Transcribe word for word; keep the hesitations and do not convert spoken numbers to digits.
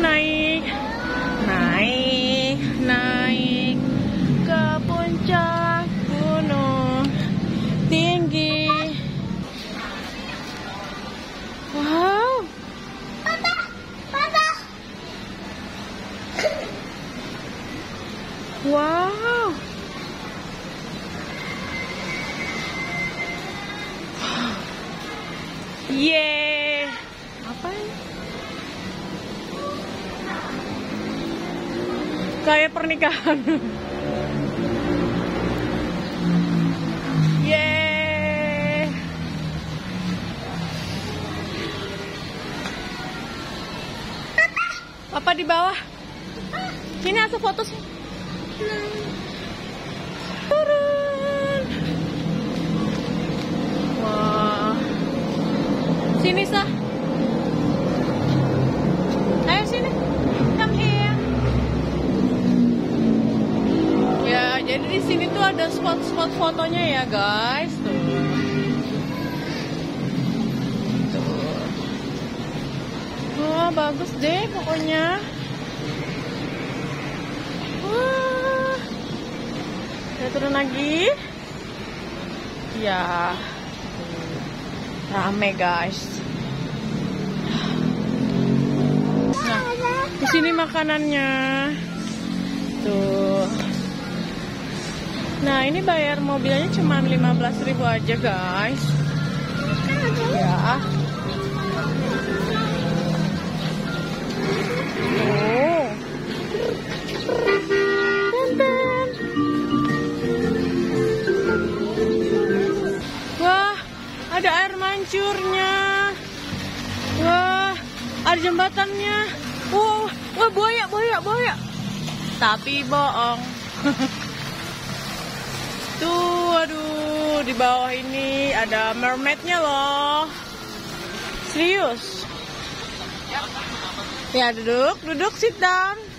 naik, naik, naik ke puncak gunung tinggi. Wow. Papa, papa. Wow. Yeay. Apa ini? Kayak pernikahan. Yeay. Papa di bawah. Sini aku foto sih. Turun. Wah. Sini Sah. Ayo sini. Come here. Ya, jadi di sini tuh ada spot-spot fotonya ya, guys. Tuh. Tuh. Wah, bagus deh pokoknya. Wah. Kita turun lagi. Ya. Rame, guys. Nah, di sini makanannya. Tuh. Nah, ini bayar mobilnya cuma lima belas ribu aja, guys. Ya. Oh. Tonton. Wah, ada air mancurnya. Wah, ada jembatannya. Wah, wah buaya, buaya, buaya. Tapi bohong. Tuh, aduh, di bawah ini ada mermaidnya loh. Serius. Ya, duduk, duduk, sit down.